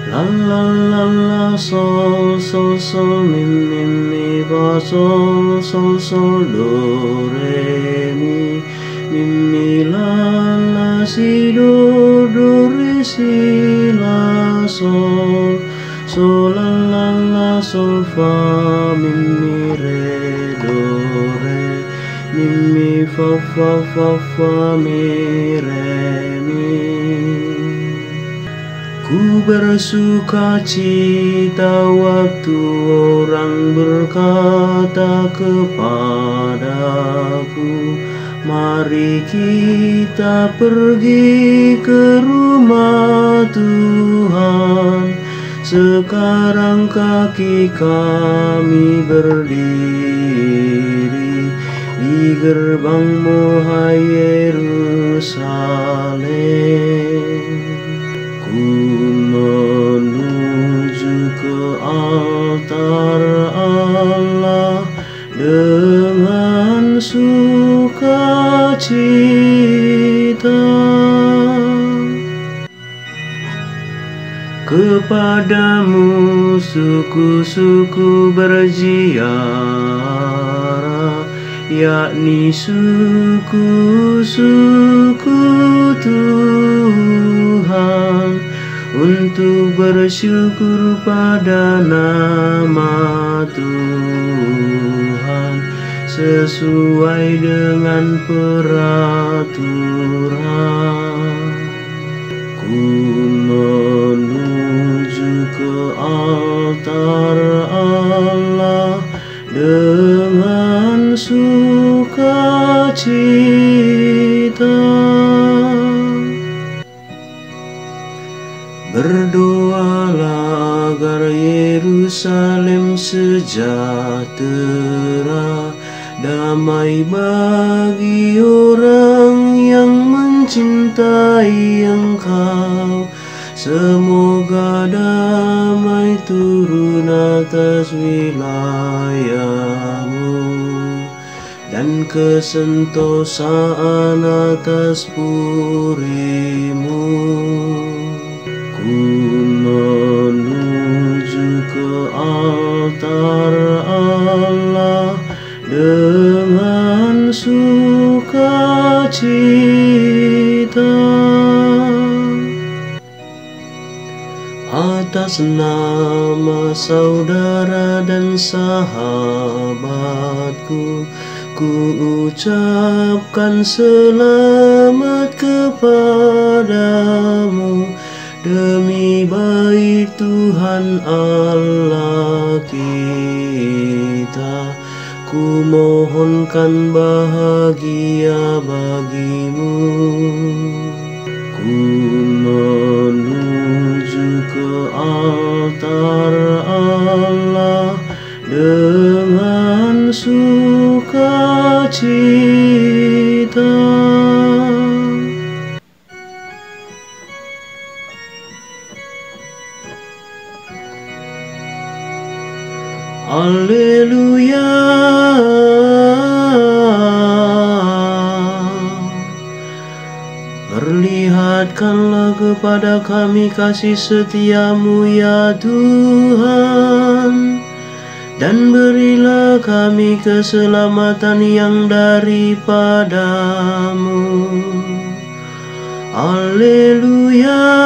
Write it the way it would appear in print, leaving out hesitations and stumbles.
La la la la sol sol sol mi mi mi fa sol sol sol do re mi la la si do re si la sol sol la la sol fa mi re do re mi fa fa mi re mi. Ku bersuka cita waktu orang berkata kepadaku, mari kita pergi ke rumah Tuhan. Sekarang kaki kami berdiri di gerbangmu hai Yerusalem. Ku menuju ke altar Allah dengan sukacita. Kepadamu suku-suku berziarah, yakni suku-suku Tuhan, untuk bersyukur pada nama Tuhan sesuai dengan peraturan. Ku menuju ke altar Allah dengan sukacita, berdoalah agar Yerusalem sejahtera, damai bagi orang yang mencintai Engkau. Semoga damai turun atas wilayahmu dan kesentosaan atas purimu. Ku menuju ke altar Allah dengan sukacita. Atas nama saudara dan sahabatku, ku ucapkan selamat kepadamu. Demi baik Tuhan Allah kita, ku mohonkan bahagia bagimu. Ku menuju ke altar Allah dengan sukacita. Haleluya. Perlihatkanlah kepada kami kasih setia-Mu ya Tuhan, dan berilah kami keselamatan yang daripada-Mu. Haleluya.